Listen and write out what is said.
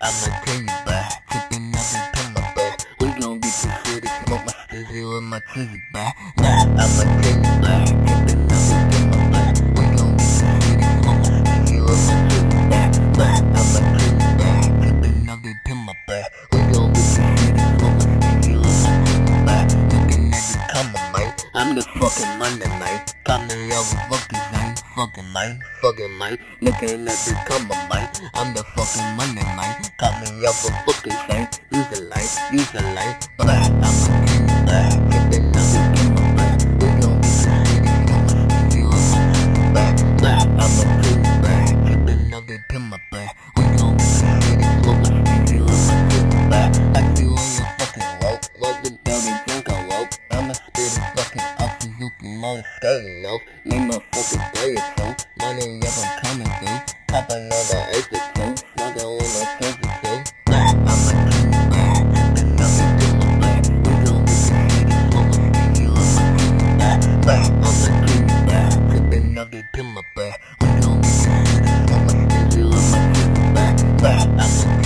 I'ma tell you back, tipping up and pin my back. We gon' get too shitty, smoke my stizzy with my tizzy back. Nah, I'ma tell you back, tipping up and pin my back. We gon' get too shitty, smoke my stizzy with my tizzy back. Nah, I'ma tell you back, tipping up and pin my back. We gon' get too shitty, smoke my stizzy with my tizzy back. Looking at the coming, mate. I'm the fucking Monday night. Call me over fucking night, fucking night, fucking night. Looking at the coming, mate. I'm the fucking Monday night. Call me over fucking night. Use a light, use a light. But I'ma get you back. Tipping up and pin my back. We gon' get too shitty, smoke my stizzy with my tizzy back. Nah, I'ma tell you back, tipping up and pin my back. We gon' get too shitty, smoke my stizzy with my tizzy back. I see on your fucking rope, wasn't down and drink a rope. I'ma spit a fucking Suzuki motor skating though. Name my fucking day or two. Money up I'm coming through. Cop another acre too. Smoking on my tizzy too. Nah, I'ma tell you back, tipping up and pin my back. We gon' get too shitty, smoke my stizzy with my tizzy back. Nah, I'ma tell you back, tipping up and pin my back. We gon' get too shitty, smoke my stizzy with my tizzy back. Nah, I'ma